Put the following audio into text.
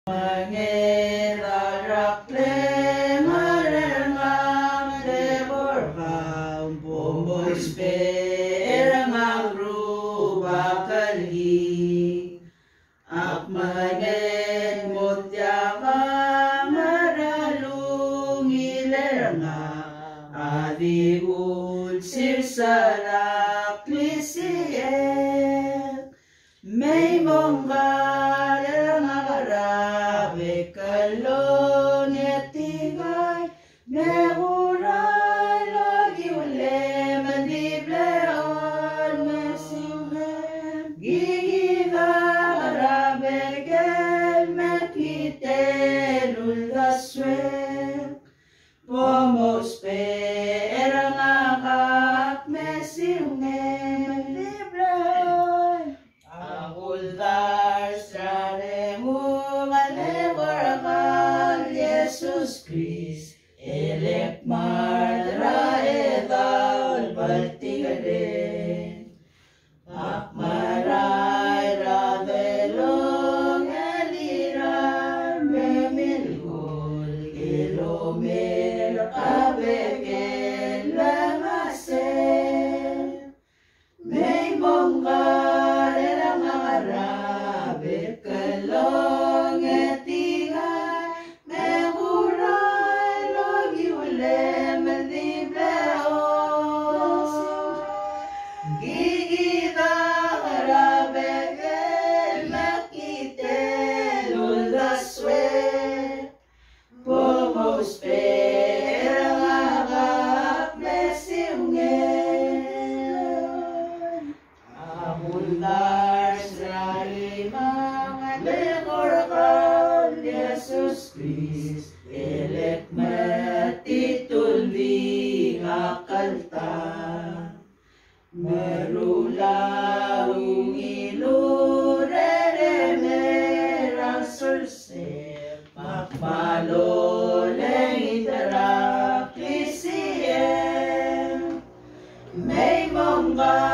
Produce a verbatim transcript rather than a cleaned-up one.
May mongga ngarabe kalon etigay mehuray logi ule mandible on mesime gigiga ngarabe gel mekite lulaswe pomos pera ngakak mesime Jesus Christ, elect mardra edal baltigade, akmaray ravelong elira memilgol, kilomel abeken lamase, may mongga elang arabe kalong etingay. Jesus Christ, elect matitulbi akalta, marula ungilure merang surse, makmalo lengitara kisiem, may mongga